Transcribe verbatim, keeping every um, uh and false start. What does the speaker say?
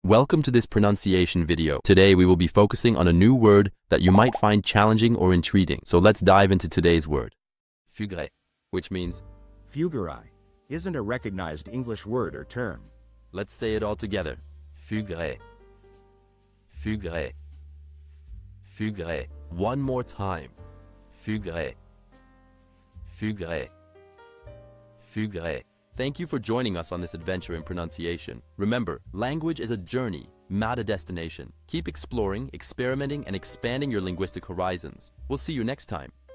Welcome to this pronunciation video. Today we will be focusing on a new word that you might find challenging or intriguing. So let's dive into today's word. Fuguerai, which means Fuguerai isn't a recognized English word or term. Let's say it all together. Fuguerai. Fuguerai. Fuguerai. One more time. Fuguerai. Fuguerai. Fuguerai. Thank you for joining us on this adventure in pronunciation. Remember, language is a journey, not a destination. Keep exploring, experimenting, and expanding your linguistic horizons. We'll see you next time.